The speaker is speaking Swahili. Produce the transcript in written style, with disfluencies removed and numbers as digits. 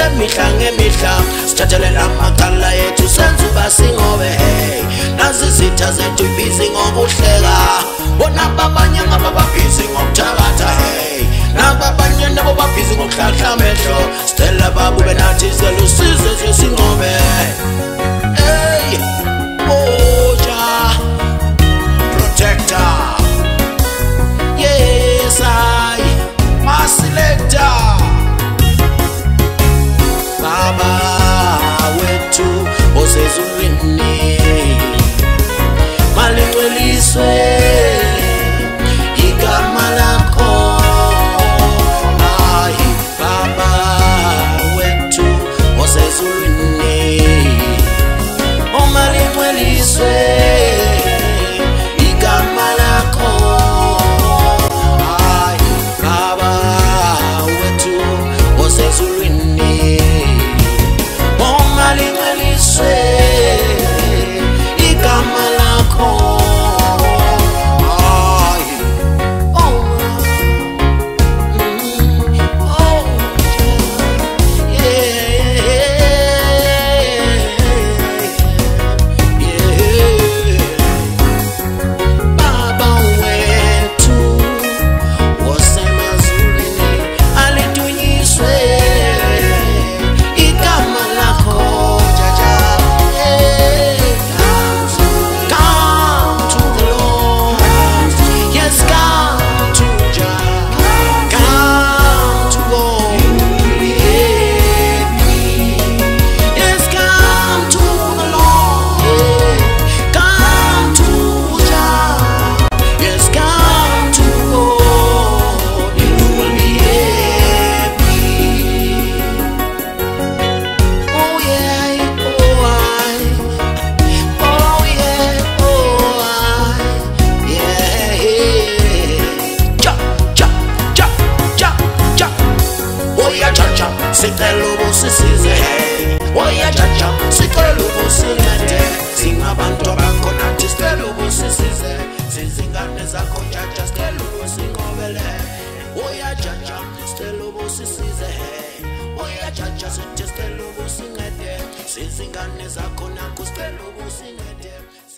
sisebenzise mihla ngemihla sithathelela amaqala ethu senze ubasingobe hey nazi izitha zethu busy ngokuhleka bona babanye ngababhizi ngokuthakatha hey nababanye nabo babhizi ngokuhlahla amehlo stella babu benathi selusize sesingobe hey oja protector yes I my selector baba wetu osezulwini malingceliswe igama lakho ayi baba wetu osezulwini malingceliswe igama lakho ayi baba wetu osezulwini malingceliswe igama lakho sicela ubusisize hey oya jaja sicela ubusincede singabantu bakho nathi sicela ubusisize sizingane zakho jaja sicela ubusingobele oya jaja sicela ubusisize hey oya jaja sithi sicela ubusincede sizingane zakho nakho sicela ubusincede